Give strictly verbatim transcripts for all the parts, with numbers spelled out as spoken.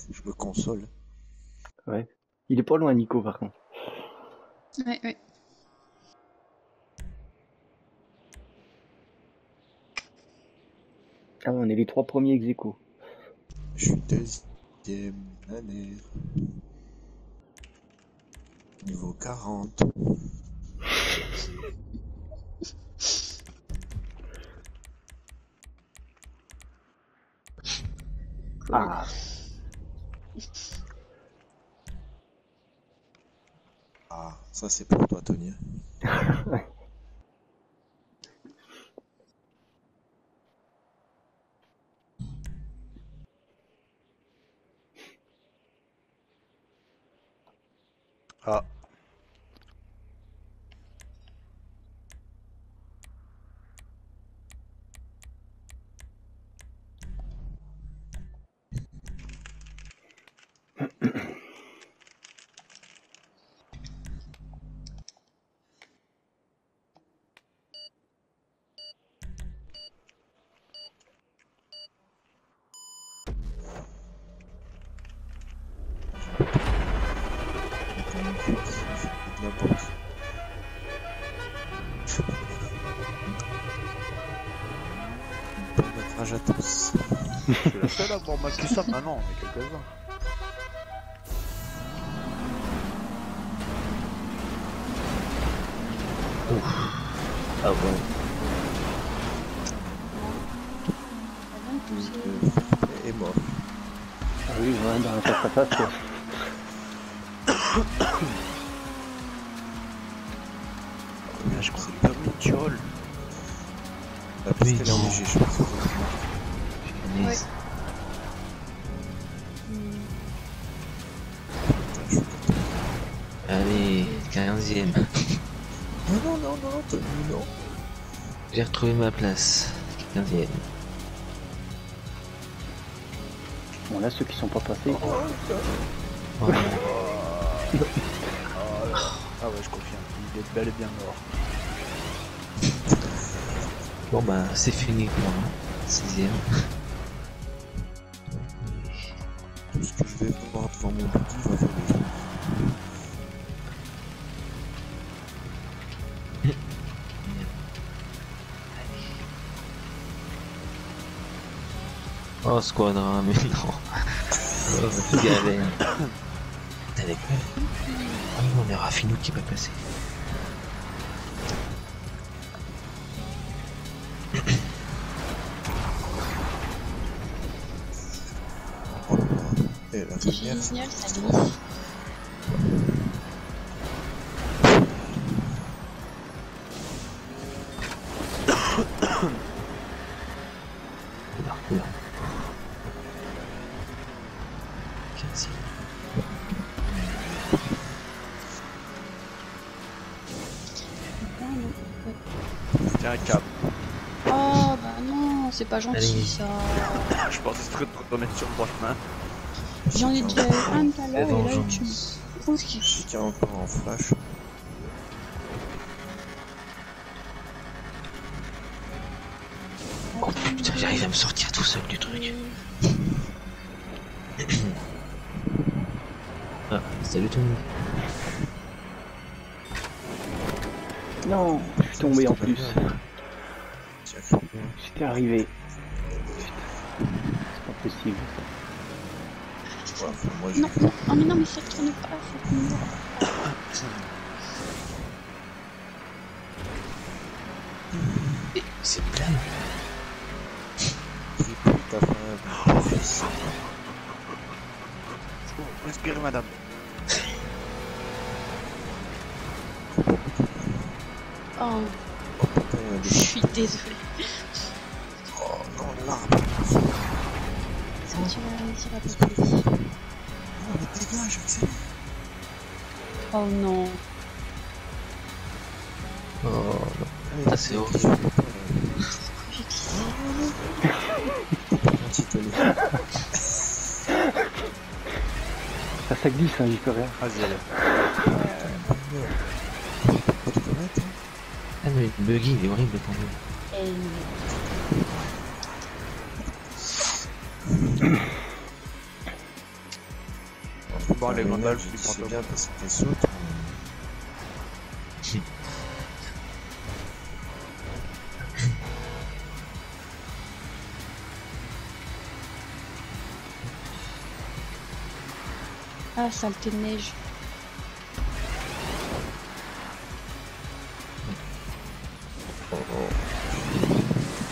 Je me console. Ouais. Il est pas loin, Nico, par contre. Ouais, ouais. Ah, on est les trois premiers ex aequo. Je suis deuxième année. Niveau quarante. Ah. Ah, ça c'est pour toi, Tony. Ah. De la boxe. Bon métrage à tous. Je suis la seule à avoir marqué ça maintenant, mais quelques-uns. Ah bon. Et mort. Ah oui, ouais, dans la face à face, quoi. Là, je crois que c'est le permis de Tyrol. La Oui, piste elle est non. enneigée, je pense. Ouais. Allez, quinzième. Non, non, non, non, Tony, non. J'ai retrouvé ma place. quinzième. Bon, là, ceux qui sont pas passés. Ouais. Ah ouais, je confirme. Il est bel et bien mort. Bon bah, c'est fini pour moi. sixième. Tout ce que je vais voir devant mon buggy va voler. Oh, Squadra, mais non. Oh, galère. T'as des quoi? Ah oui, on est Raffinou qui va passer. Oh là là. Et la C'est première, génial, ça glisse. Oula, oula. quinzième. Tiens, un câble. Oh bah non, c'est pas gentil Allez. ça. Je pensais que tu te remettre sur le droit chemin. J'en ai déjà eu un tout à l'heure et là vengeance. tu me poses je suis qui est encore en flash. Oh putain, j'arrive à me sortir tout seul du truc. Ah, salut tout le monde. Non, je suis tombé en plus. Tiens, cru. J'étais arrivé. Putain. C'est pas possible. Ouais, enfin, moi j'ai Non, non, oh mais non mais ça tourne pas, ça tourne pas. Et c'est plein. pris pour ta femme. Fils. Respirez, madame. Oh, Oh putain, il y a je des... suis désolée. Oh non, l'arbre. Est-ce que tu vas réussir à passer? Oh, mais dégage, accélère. Oh non. Oh non. Allez, Ah, c'est allez, horrible. je vais pas, J'ai glissé. là. Pas gentil, Tony. Ça, ça glisse, hein, j'y peux rien. Vas-y, allez. Pas de comète, hein. Ah mais le buggy il est horrible quand même. Et... voir les Gandalf je du dis c'est fantôme. bien parce que t'es saute. Ah, saleté de neige. Oh, oh.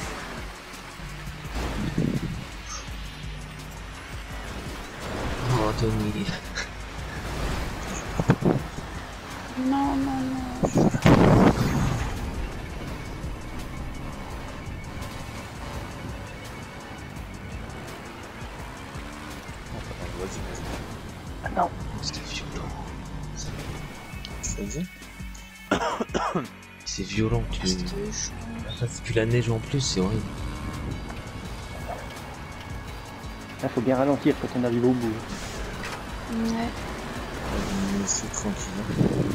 Oh, Tony. Non, non, non. Vas-y, vas-y. Ah non. C'est violent. Vas-y. C'est violent que tu... Reste chaud. Ah, puis la neige en plus, c'est horrible. Là, faut bien ralentir quand on arrive au bout. Ouais. Vas-y, c'est tranquille.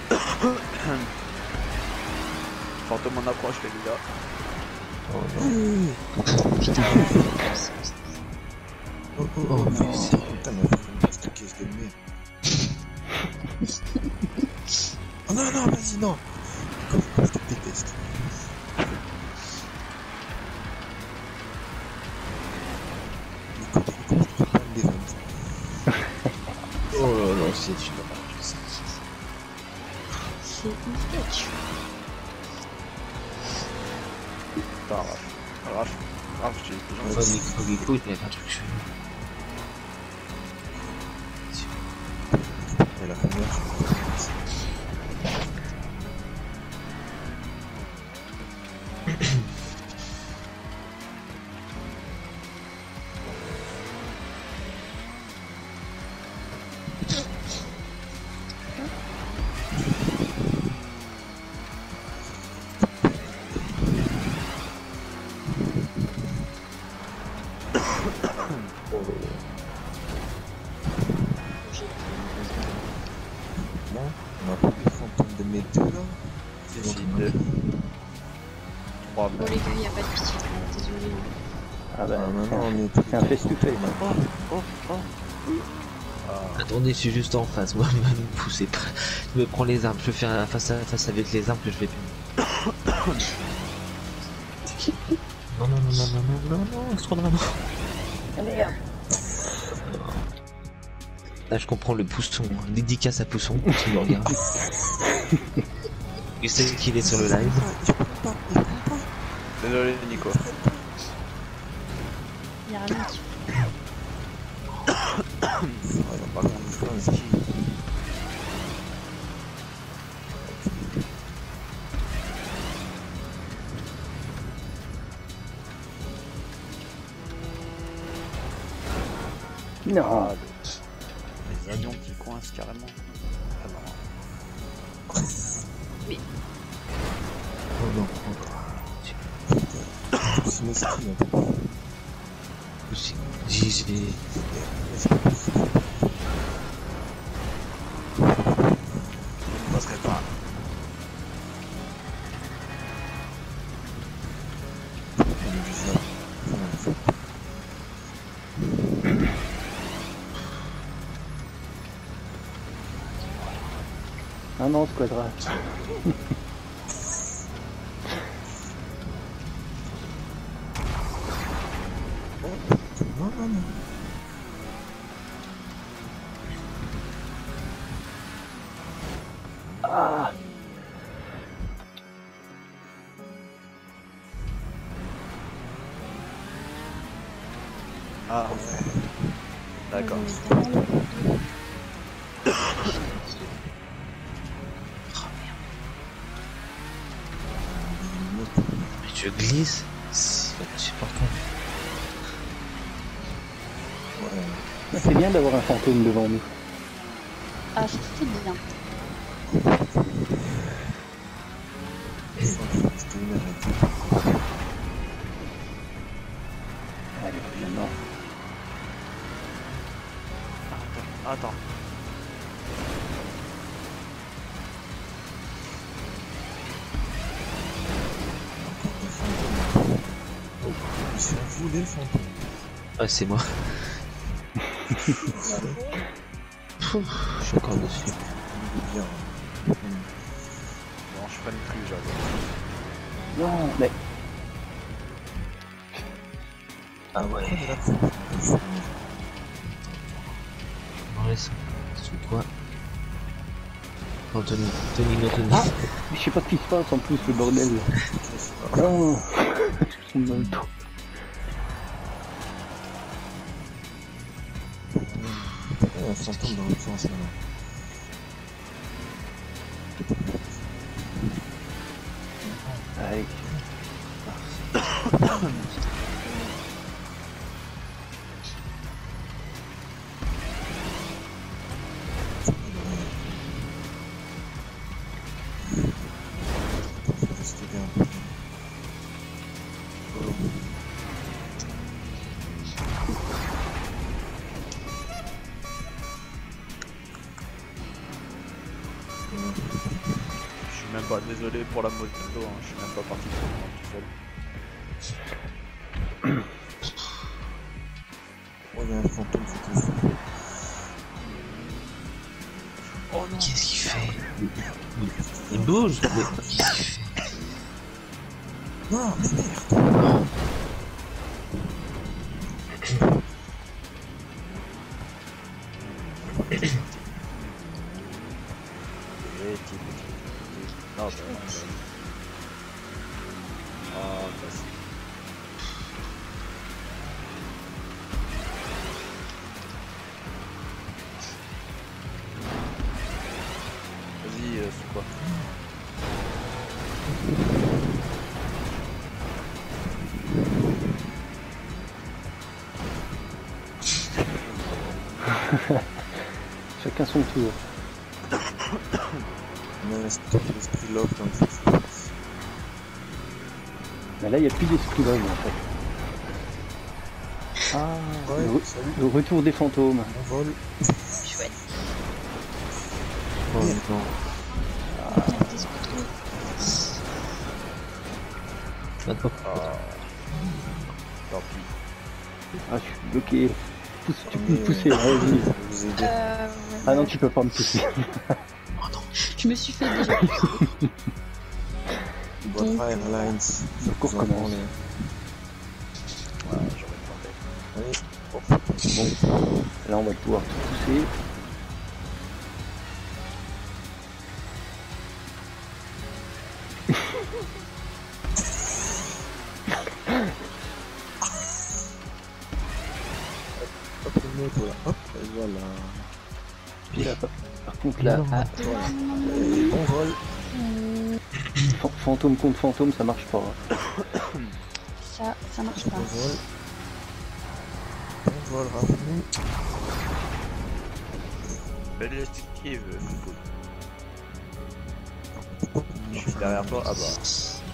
Fantôme en approche, les gars. Oh non. Putain. Oh, oh, Oh, mais non. sérieux. Putain, mais après, une petite caisse de merde. Oh non, non, vas-y, non. Nico, je te déteste. Nico, Nico, je te parle des ventes. Oh là là, c'est une C'est une sketch. Putain, Raph. Raph. Raph, j'ai Oh, Nico, Nico, il y a un truc chelou. Et la première, je Bon, on a pas les fantômes de mes deux là. C'est Donc, deux. Trois. Bon, les gars, y a pas de pitié. hein, Désolé. Ah bah, Ah, c'est maintenant, un, on est tous c'est un les face-to-face. Oh, oh, oh. Ah. Attendez, je suis juste en face, moi, ne me poussez pas. Je me prends les armes, je peux faire face à face avec les armes que je vais plus. Non, non, non, non, non, non, non, non, c'est trop drame. Là, je comprends le pousson, dédicace à Pousson, tu me regardes. Il sait qu'il est sur le live. Désolé, Nico. Y a rien qui. Ah, il a pas grand chose. Non. Les avions qui coincent carrément. Ah non. Oh non, oh. C'est mes skins, en fait. Aussi. J'ai... j'ai- C'est pas possible. Je ne passerai pas. On est bizarre. Enfin, Non, non, Squadra. non, non, non. Ah. Ah, d'accord. On est dans le- Mais je glisse, c'est insupportable. Ouais. C'est bien d'avoir un fantôme devant nous. Ah, c'est bien. C'était une arrêtée. Allez, maintenant. Attends. C'est à vous les fantômes. Ah, c'est moi. Je suis encore dessus. Il est bien. Non, je freine plus, j'avoue. Non, mais. Ah ouais. On est là pour le On laisse sous toi. Anthony, Tony, non, Tony. Ah, je sais pas ce qui se passe en plus, le bordel. Non, je tombe dans le dos. un fantôme dans l'autre sens là. Allez. C'était bien. Je suis même pas désolé pour la moto, hein. Je suis même pas parti tout seul. Oh, il y a un fantôme, faut que je fasse. Oh non. Qu'est-ce qu'il fait? Il bouge. Mais qu'est-ce qu'il fait? Non, mais merde. Petit, petit, petit. Non, bah non, bah oui. Ah, facile. Vas-y, euh, c'est quoi? Chacun son tour. On a l'esprit love dans le feu. Mais là, il n'y a plus d'esprit d'homme en fait. Ah, Ouais, le, re- salut. le retour des fantômes. On vole. Chouette. Oh non. Putain, t'es scooter. Attends. Ah. Tant pis. Ah, je suis bloqué. Pousse, tu peux Mais, me pousser, euh, vas-y. Je vais vous aider. Euh, Ah non, tu peux pas me pousser. je me suis fait déjà. Votre Airlines. Le cours Vous en commence. prends Ouais, j'aurais tenté. les- Allez. Bon, là, on va pouvoir te pousser. Hop, le moto là. Hop, et voilà. Puis là, par par contre, là, ah, Et on vole. fan- fantôme contre fantôme, ça marche pas. hein. Ça, ça marche pas. On vole. On vole, rappelez-nous. Belle esquive, Nico. Je suis derrière toi. Ah bah.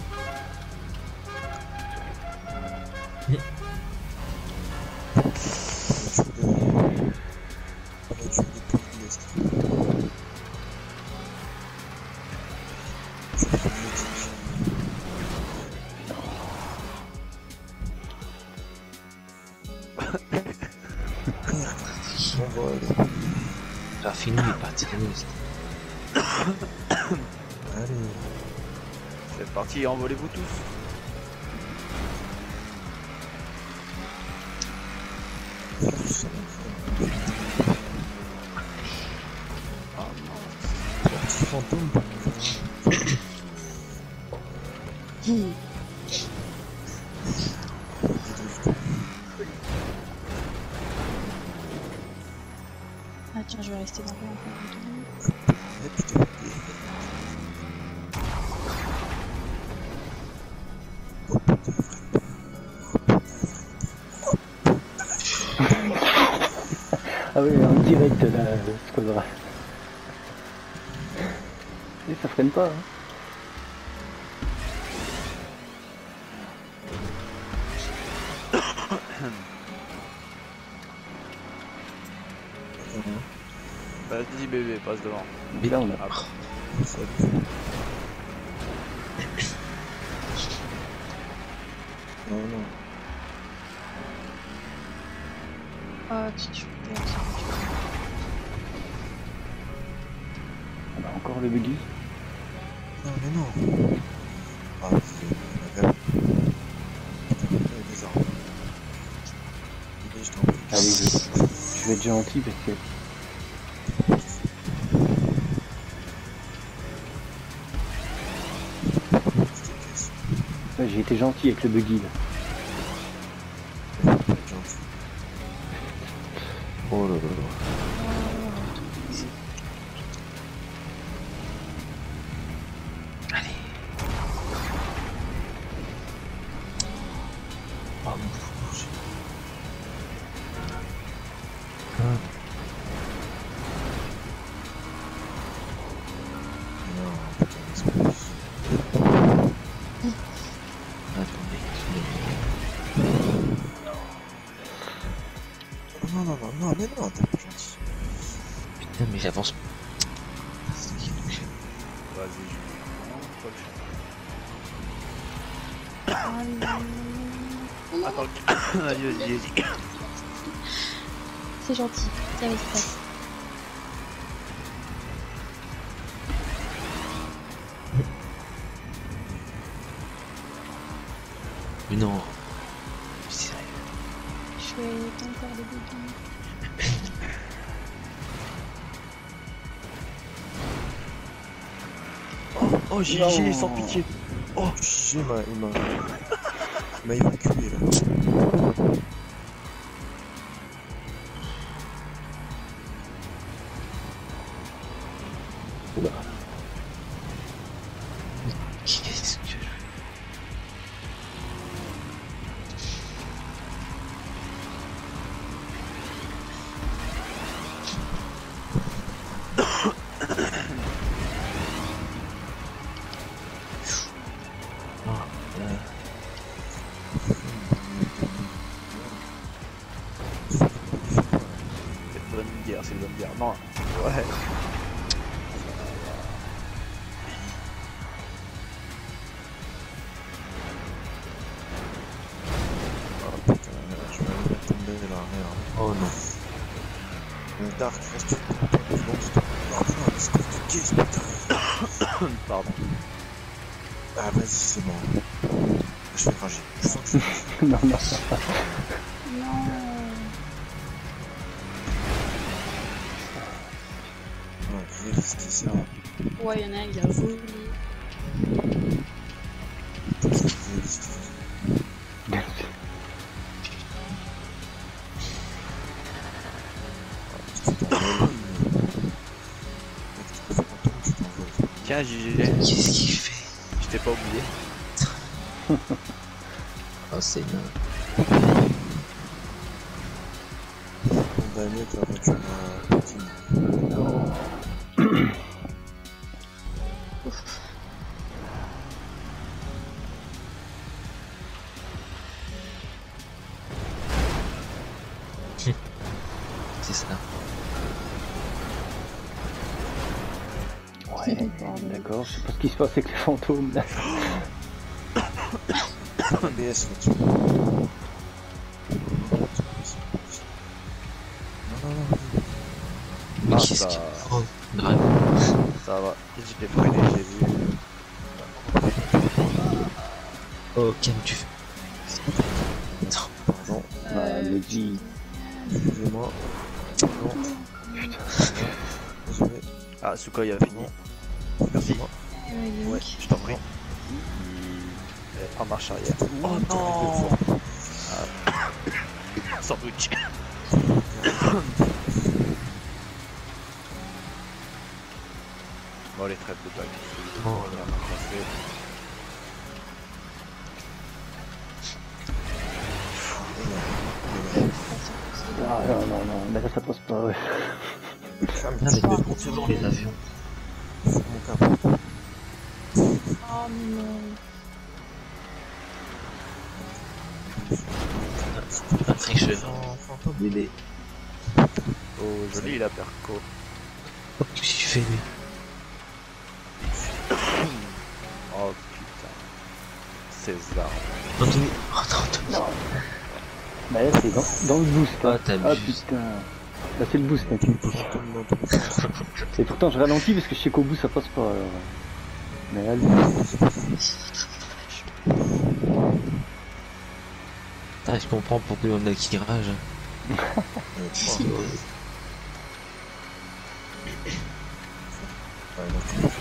Je vais donner. Je vais des points de l'Est. Je vais faire une exception. On vole. Ça a fini, il est parti de l'ouest. Allez. C'est parti, envolez-vous tous. Petit fantôme. Ah tiens, je vais rester dans le encore. Et putain. Ah oui, en direct là, ce qu'on aura. Et ça freine pas. Hein. Vas-y bébé, passe devant. Et là, on a. Ah, Salut. Non, non. Ah, tu tu- encore le buggy. Non, mais non. Ah, c'est la gamme. Putain, il y a des arbres. Je t'en prie. Allez, je, je vais être gentil parce que... Ouais, j'ai été gentil avec le buggy là. Gentil. Oh là là là. Allez. Oh mon Dieu. Non, putain, espèce. Attendez, Non, non, non, non, mais non, t'es pas gentil. putain, mais j'avance. Vas-y, je... Attends, vas-y, vas-y, vas-y. C'est gentil, ça me stresse. Mais non. Sérieux. Je vais pas faire des buggy. Oh, G G, sans pitié. Oh, G G, il m'a... Il m'a... il m'a évacué, là. Oula. Qu'est-ce que je fais? Ah, euh, C'est une bonne guerre, c'est une bonne guerre. Non, ouais. Oh putain, je vais aller mettre tomber là, merde. oh non. Le Dark, reste une seconde. Oh non, espèce de caisse, putain. Pardon. Ah, vas-y, c'est bon. Je vais rager. Je sens que je vais rager. Non, non. Non. Ouais, je vais rester, c'est bon. Ouais, y'en a un, il a volé. Je vais rester. Tu t'envoles. Tu peux faire un tour, tu t'envoles. Tiens, G G, Qu'est-ce qu'il fait? je t'ai pas oublié. Oh, c'est nain. Condamné de la voiture à patiner. C'est ça. Ouais, d'accord, je sais pas ce qui se passe avec les fantômes là. A B S là-dessus. Non, non, non. Mais Ah, qu'est-ce ça- qu'il oh, grave. Ça va, je l'ai freiné, j'ai vu. Oh, calme-tu. Pardon, Ah, le G. excusez-moi. Non, Putain. désolé. Ah, Suka, il a fini. Merci. Ouais, Ouais, je t'en prie. Il... En marche arrière. Oh non. Ah. Sandwich. Bon, les trêves de blague. Oh On là. a ramassé. Ah non, non, non, mais là ça passe pas, ouais. Ah, mais je me prends toujours les avions. Sur mon capot. Oh non. Un tricheur. Bébé. Oh, joli la perco. Oh, qu'est-ce qu'il fait lui? Oh putain. César. Anthony. Oh non, Anthony. Non. Bah là c'est dans, dans le boost. Ah, hein. t'abuses. Ah putain. Bah c'est le boost hein, qui me pousse. Tourne dans tous les sens. Et pourtant je ralentis parce que je sais qu'au bout ça passe pas alors. Mais là, lui, Ah, je comprends pourquoi on a qui rage. Euh, Si. ouais, là, tu le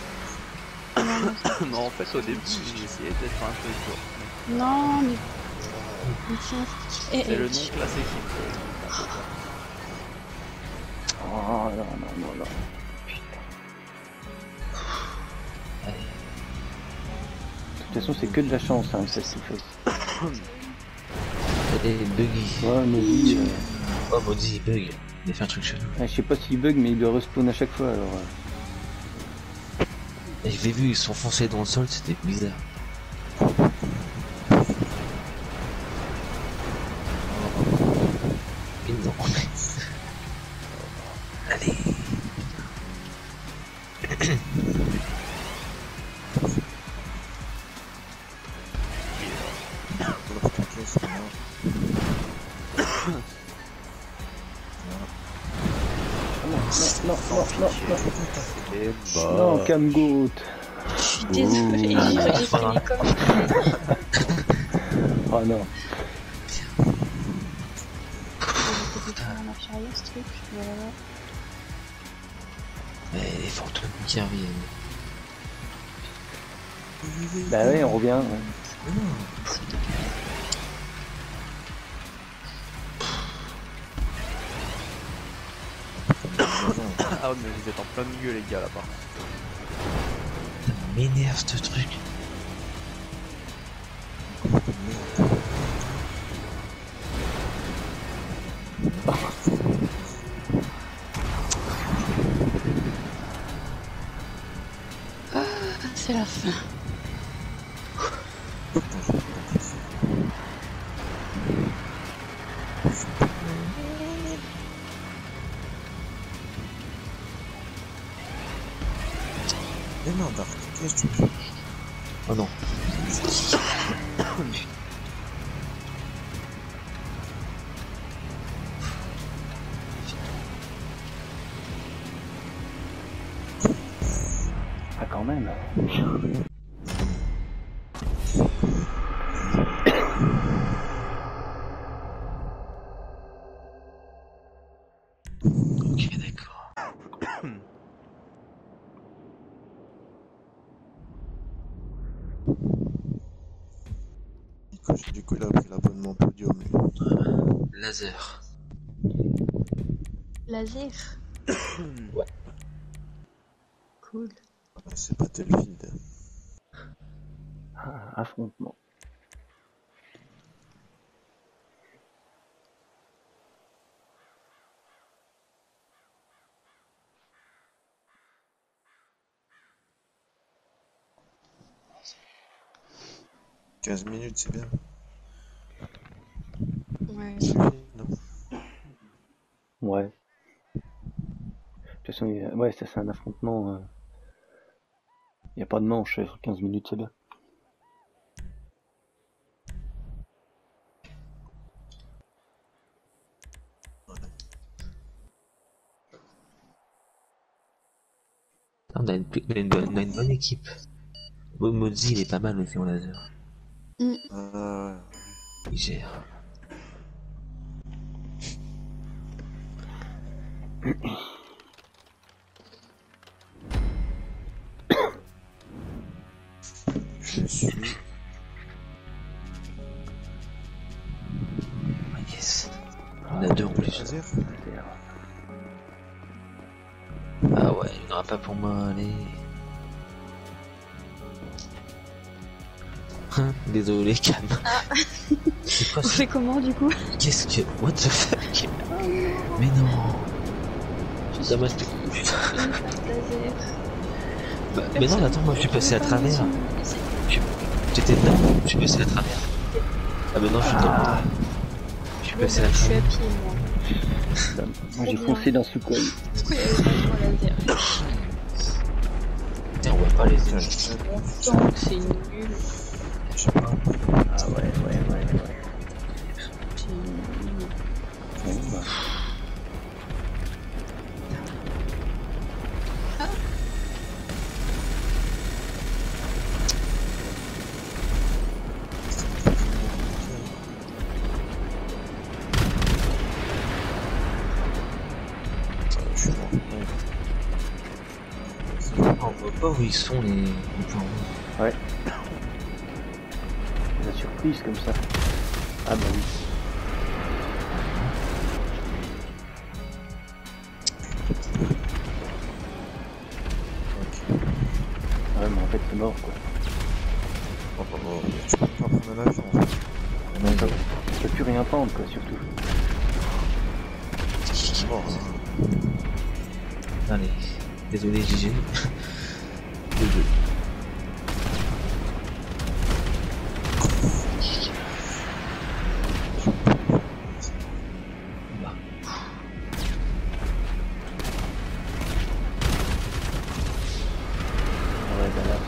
fais. Non, en fait, au début, j'ai essayé d'être un peu dur. Non, mais. mais tiens, eh, C'est eh, le nom tu- classé qui me fait. oh non, non, non, non. De toute façon, c'est que de la chance, hein, ça se fait. Et buggy. Ouais, Maudit, euh, Oh, maudit, il bug. Il a fait un truc chelou. ouais, je sais pas s'il bug, mais il doit respawn à chaque fois alors. euh. Et je l'ai vu, ils sont foncés dans le sol, c'était bizarre. Et non. Allez. Pour leur taquer, c'est mort. Non, non, non, non, non, Et non, non, Camgoat. Je suis désolée, j'ai j'ai fait comme. Oh non. C'était pas un inférieur ce truc, voilà. Mais les fantômes qui reviennent. Bah ouais, on revient. ouais. Ah, mais vous êtes en plein milieu, les gars, là-bas. Ça m'énerve ce truc. C'est la fin. Mais non, Dark, qu'est-ce que tu fais? Oh non. Ah quand même. Ok, d'accord. Du coup, il a pris l'abonnement podium. lui. Laser. Laser. Ouais. Cool. Ah, c'est pas Battlefield. Ah, affrontement. quinze minutes, c'est bien. Ouais. C'est bien, non? Ouais. De toute façon, il y a- ouais, ça c'est un affrontement. Il n'y a pas de manche, sur quinze minutes, c'est bien. On a une, on a une, bonne- on a une bonne équipe. Mo- Mozi, il est pas mal aussi en laser. Ah, Il gère. je suis. Ah, yes. On a deux en plus. Laser. Ah ouais, il n'y en aura pas pour moi, allez. Hein, désolé, calme. C'est quoi On ça? fait comment du coup? Qu'est-ce que... What the fuck? Mais non. Ça m'a... Laser. Bah, mais non, attends, moi je suis passé à travers. Je- J'étais dedans, je suis passé à travers. Ah bah non, je suis dedans. Je suis passé à Je suis à travers. pied moi. Moi j'ai Trop foncé dans ce coin. Pourquoi il y avait pas trop laser? Putain, on voit pas les Putain, images. je sais On sent que c'est nul. je sais pas. Ah ouais, ouais, ouais, ouais. C'est nul. Bon, bah. pas où ils sont les, les points rouges. Ouais. La surprise comme ça. Ah bah oui. Ouais mais en fait c'est mort quoi. Oh, oh, oh, tu peux pas prendre un avion en fait. Non, ça, tu peux plus rien prendre quoi surtout. C'est mort. Hein. Allez, désolé G G. deux deux. Ouais bah là.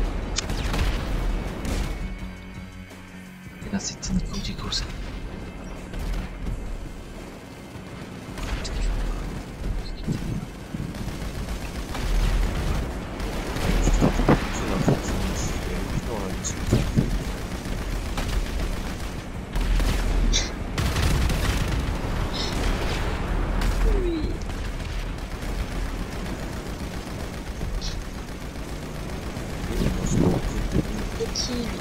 Là c'était Nico Dico ça. Qui lui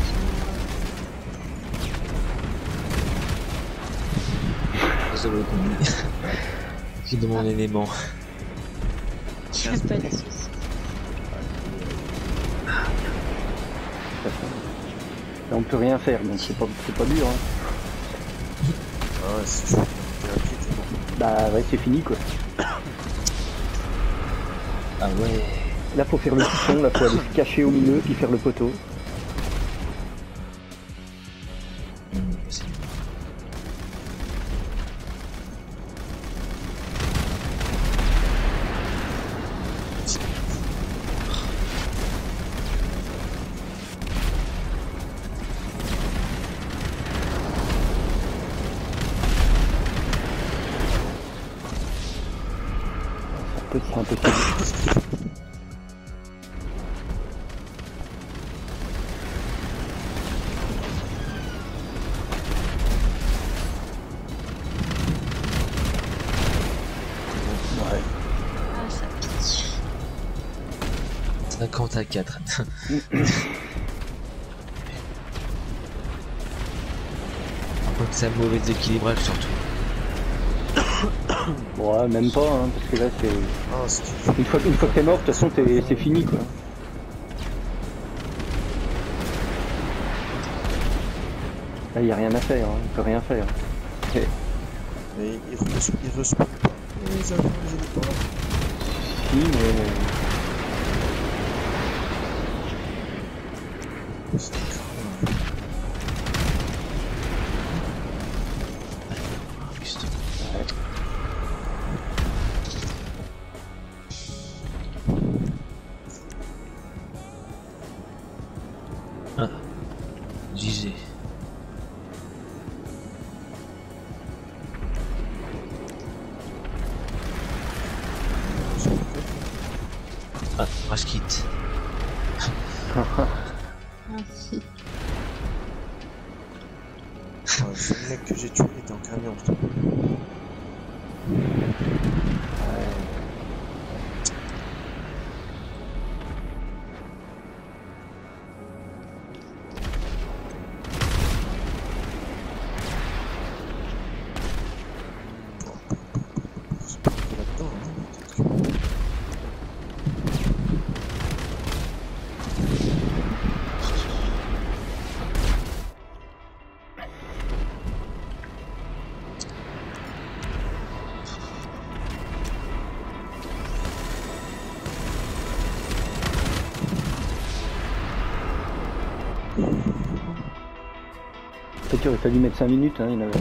Désolé Tommy. J'ai de mon élément. qui a pas de soucis. Là on peut rien faire donc c'est pas, c'est pas dur hein. Ah ouais, si tu fais un pied, t'es bon. Bah ouais c'est fini quoi. Ah ouais. Là faut faire le piston, là faut aller se cacher au milieu puis faire le poteau. Mmh, c'est bon. Ça peut être impossible. Ouais. Ah, ça pique. cinquante à quatre. Par contre c'est un mauvais équilibrage surtout. Ouais même pas hein, parce que là c'est. Ah, c'est qu'il Une fois, une fois que t'es mort, de toute façon t'es- c'est fini quoi. Là y a rien à faire, hein. On peut rien faire. Ok. Mais il respawn, il respawn pas. Les avions, les hélicoptères. Si mais. C'est grave. Juste. Ouais. Ah. J G. Ah, Rush Kit. Ah, si. Ah, le seul mec que j'ai tué était en camion, putain. C'est pas que là-dedans, hein, peut-être que- Peut-être qu'il aurait fallu mettre cinq minutes, hein, il y en avait.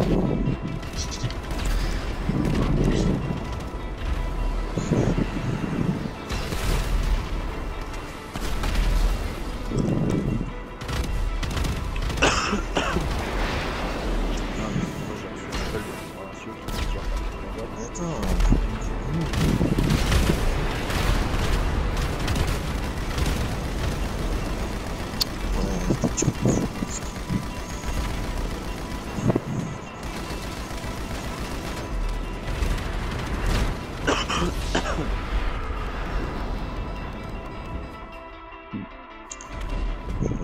Mais attends, ouais, tu peux pas faire ça.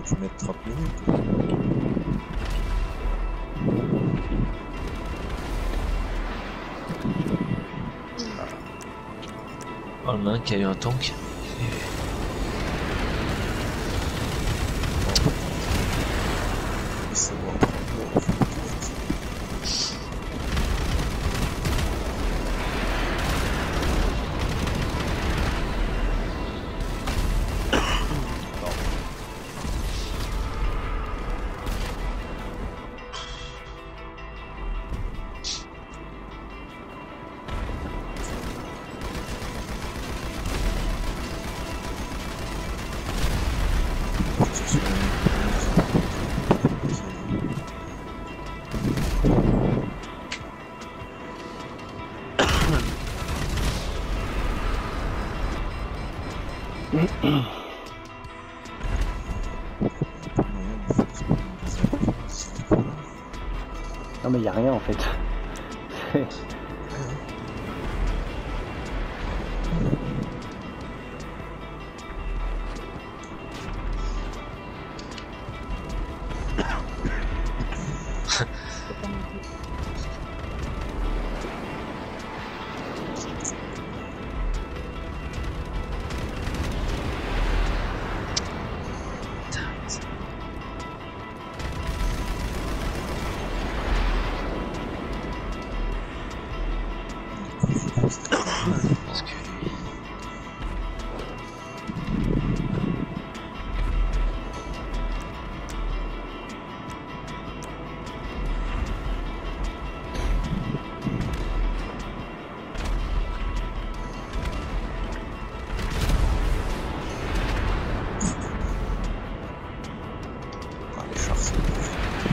dû mettre trente minutes. Oh, le mec qui a eu un tank. Il faut savoir prendre l'eau. Non mais y a rien en fait. Parce que lui... Ah, les chars, c'est pas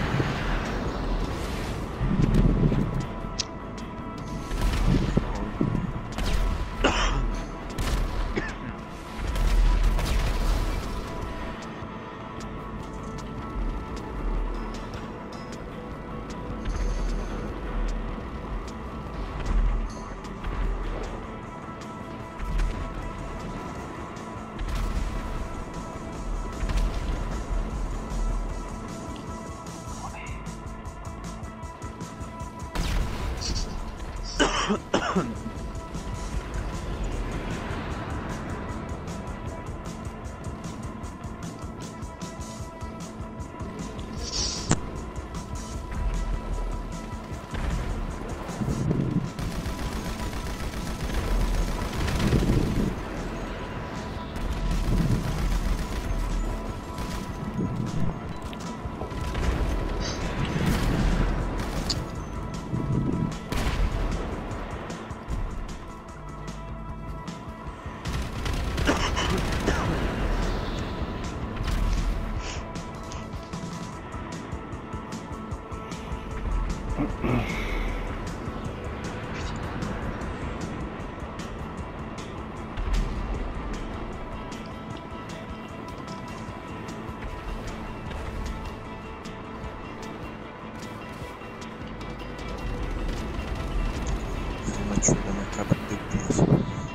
tu es dans ma cabane de blues.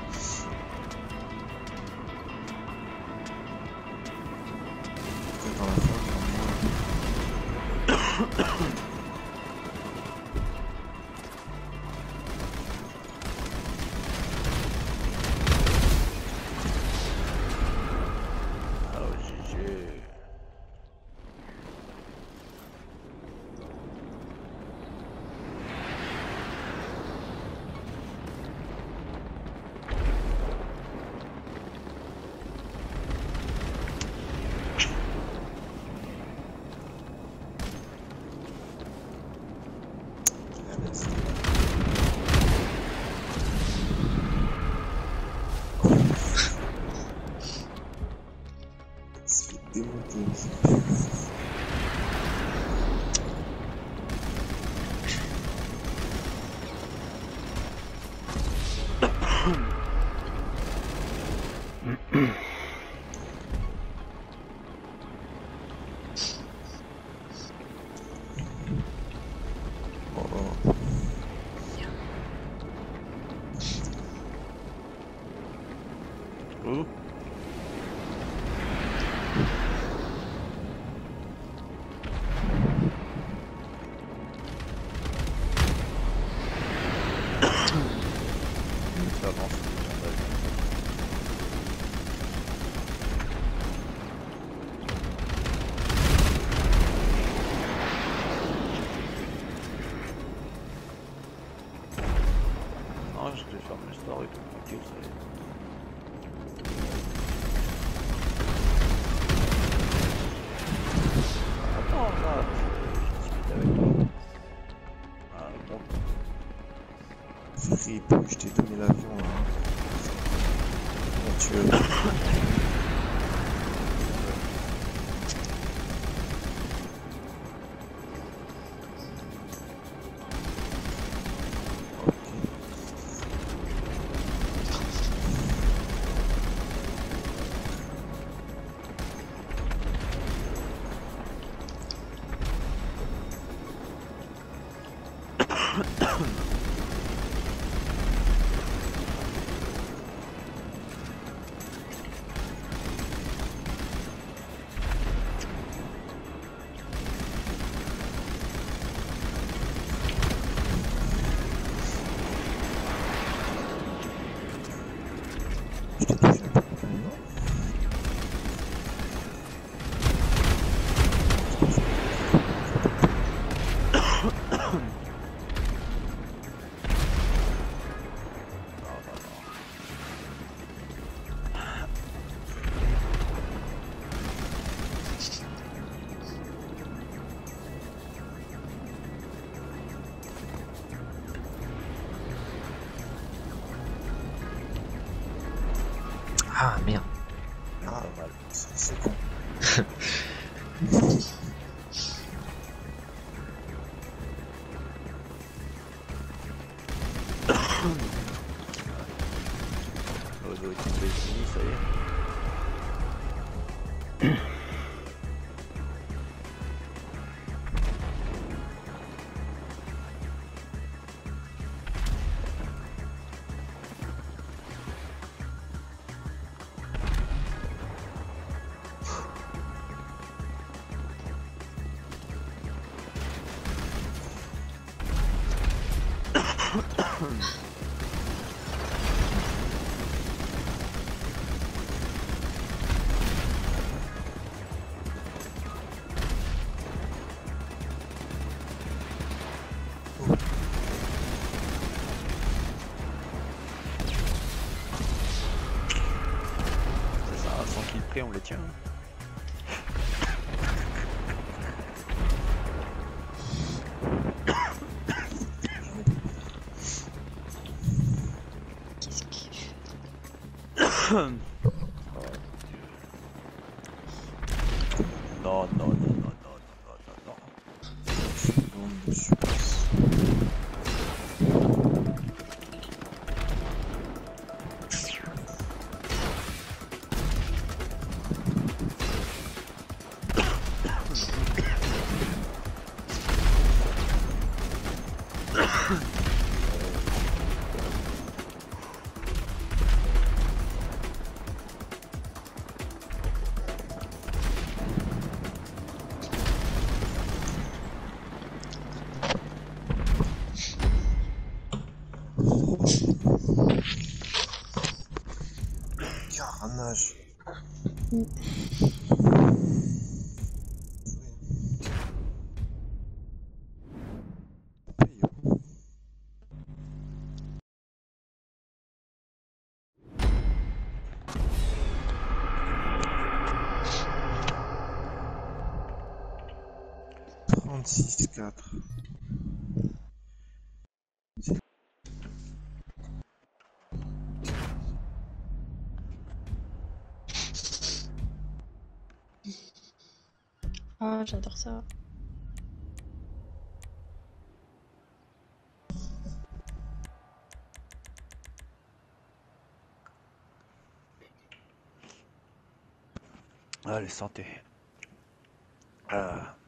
Peut-être dans la fin, dans moi. Oh, G G. Se fait démonter. Oh. Ouh. Je t'ai touché un peu quand même, non? Ah merde. Ah, voilà, c'est c'est con. Oh, doit être tombé fini, ça y est. C'est ça, à cent kills près, on les tient. Qu'est-ce qu'il fait? Non, non, non, non, non, non, non, non, non. Seconde de souplesse. Carnage. trente-six quatre. Ah, j'adore ça. Allez, santé. Ah.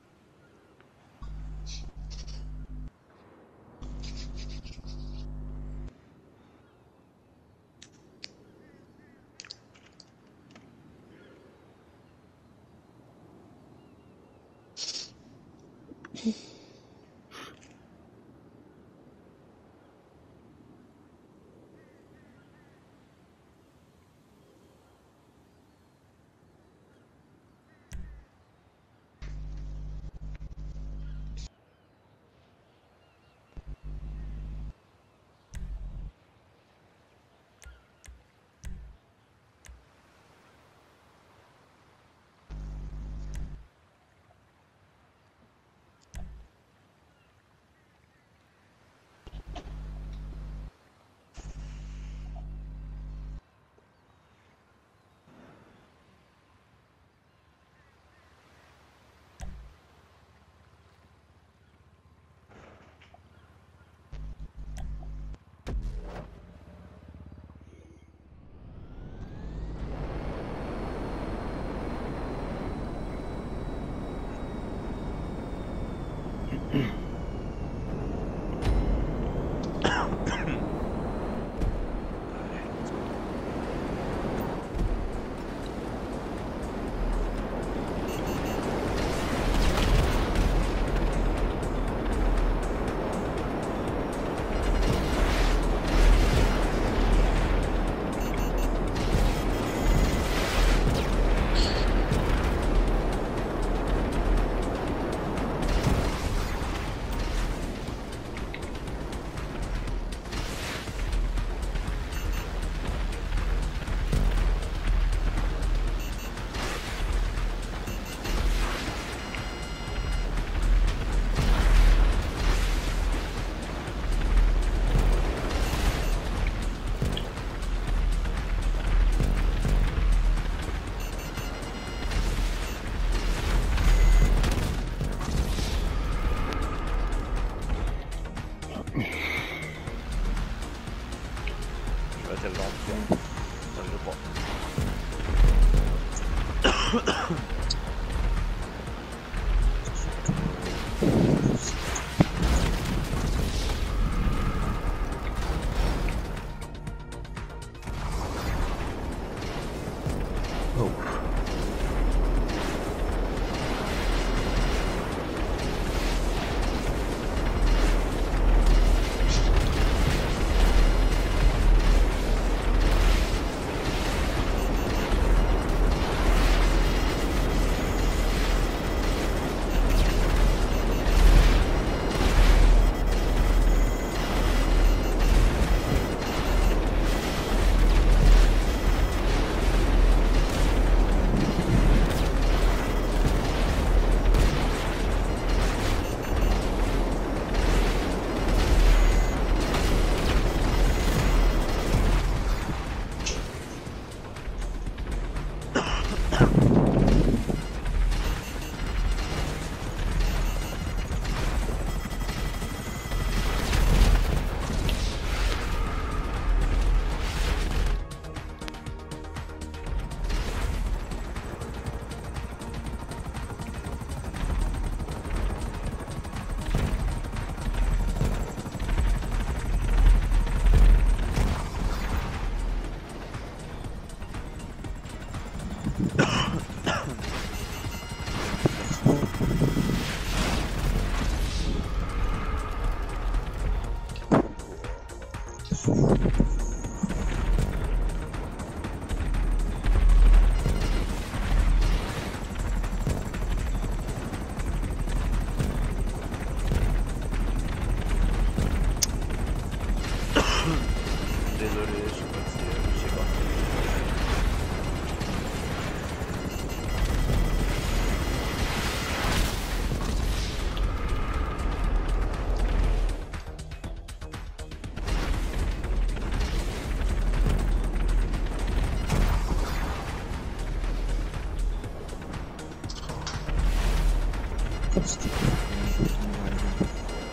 C'était pas pour tenir à la gueule.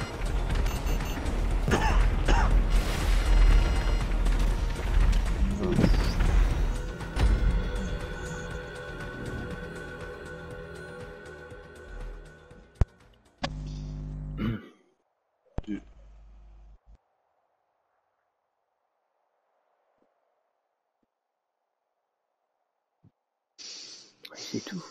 On y va. Deux. C'est tout.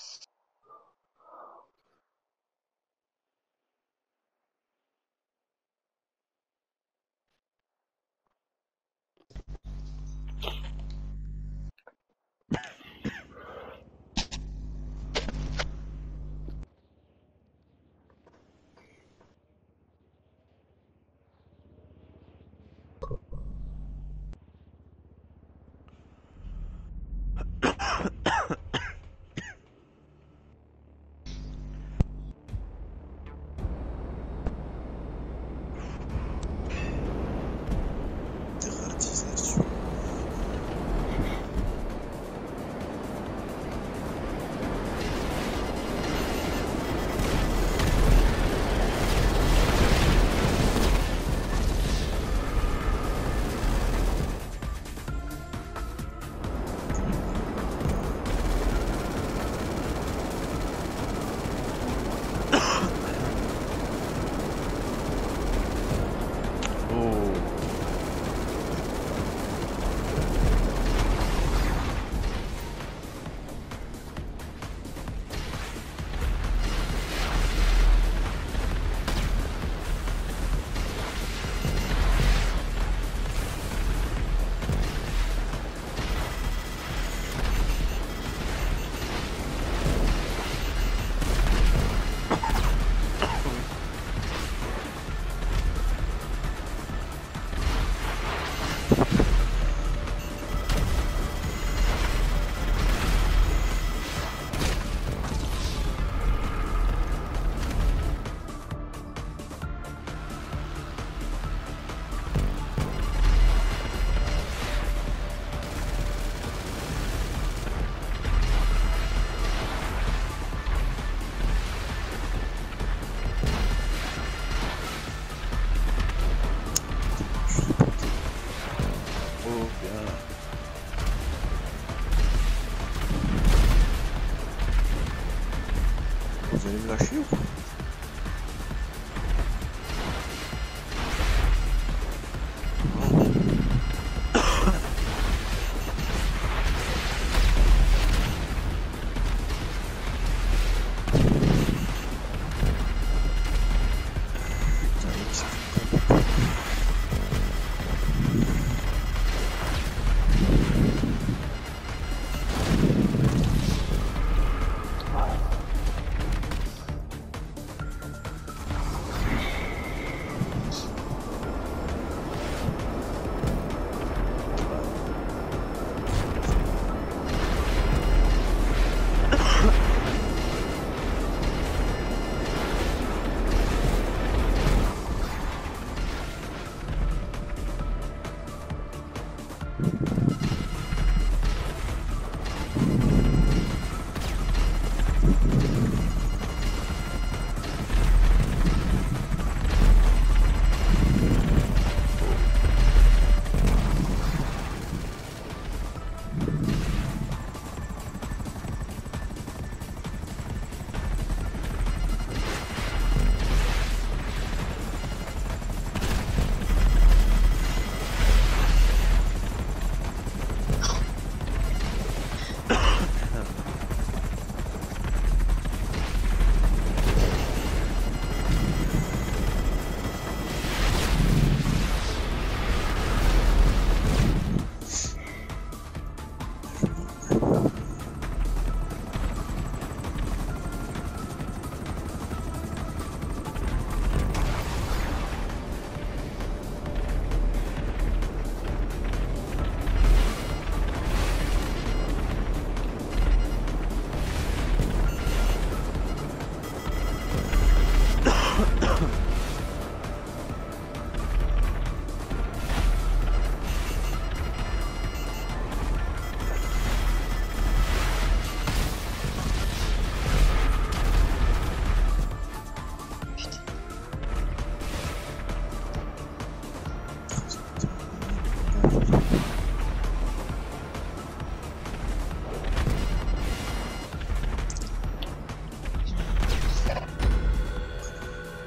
Dératisation. Vous allez me lâcher ou quoi?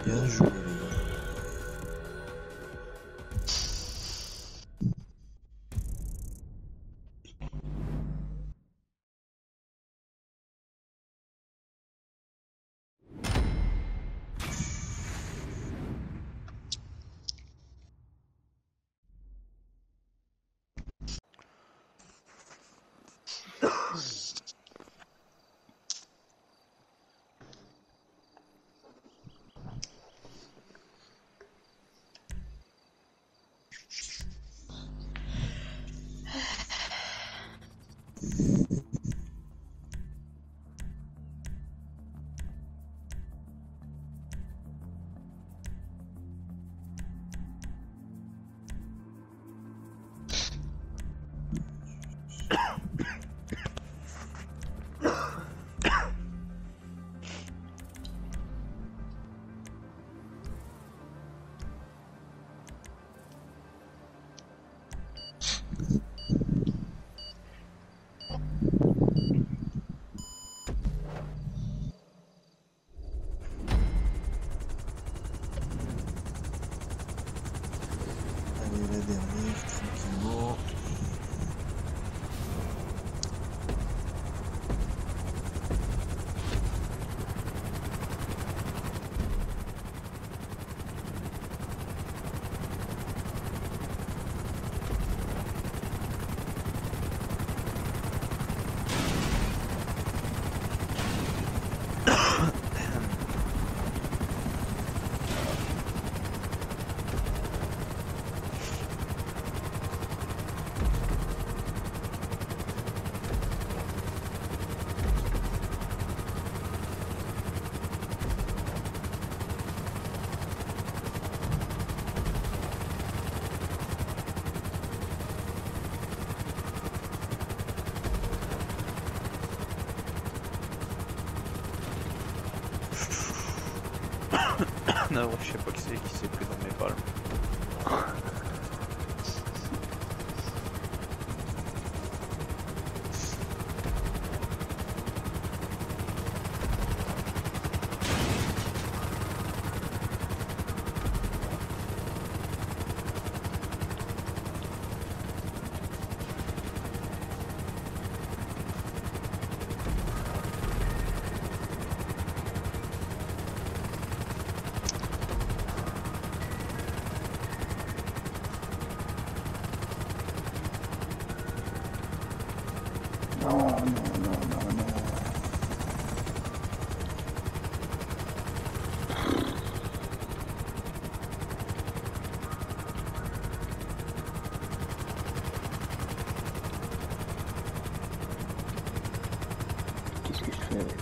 Bien joué les gars. Allez, la dernière, tranquillement. Non, je sais pas qui c'est qui s'est pris dans mes palmes. Non, non, non, non, non. Qu'est-ce que je fais?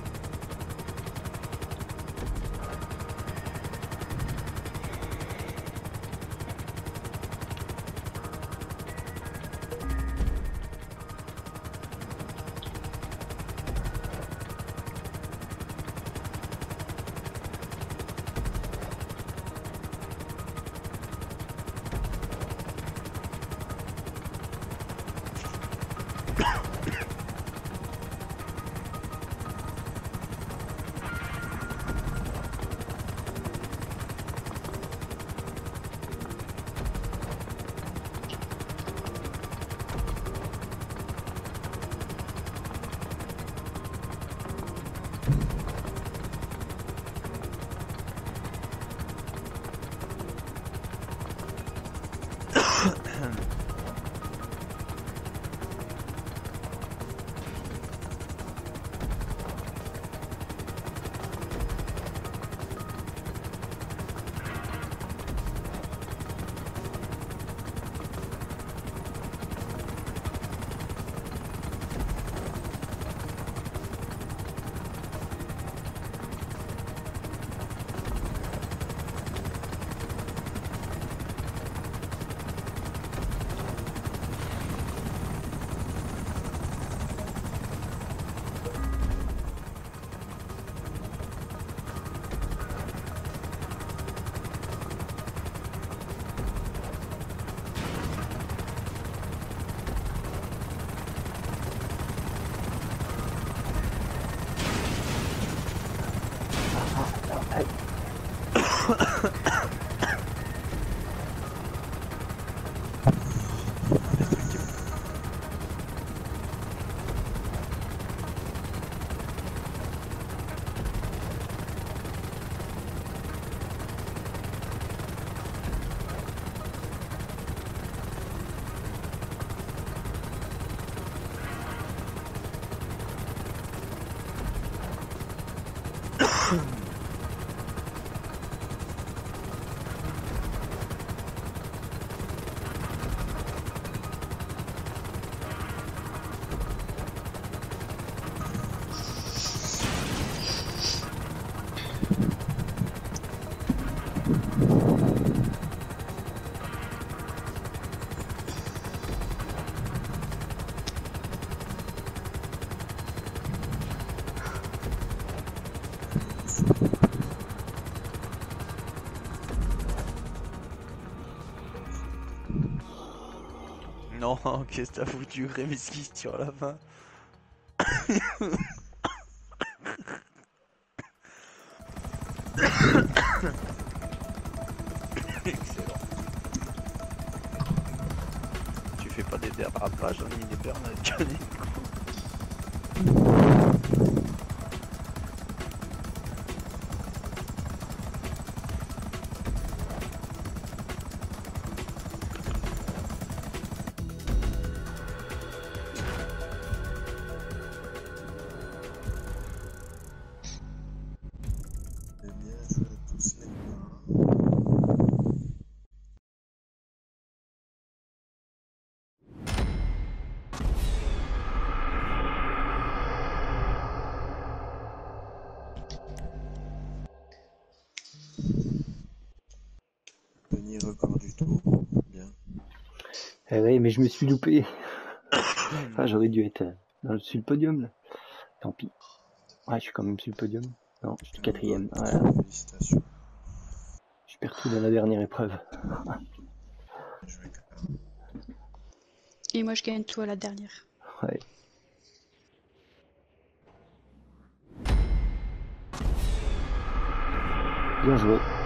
Non, qu'est-ce que t'as foutu Remeski sur la fin? Excellent. Tu fais pas des dérapages, j'en ai mis des pernes. Eh bien, je vais tous les gars. Denis, record du tour. Bien. Eh ouais, mais je me suis loupé. Ah, j'aurais dû être euh, dans le, sur le podium là. Tant pis. Ouais, je suis quand même sur le podium. Non, je suis quatrième. Voilà. Félicitations. Je perds tout dans la dernière épreuve. Je vais quand même. Et moi je gagne tout à la dernière. Ouais. Bien joué.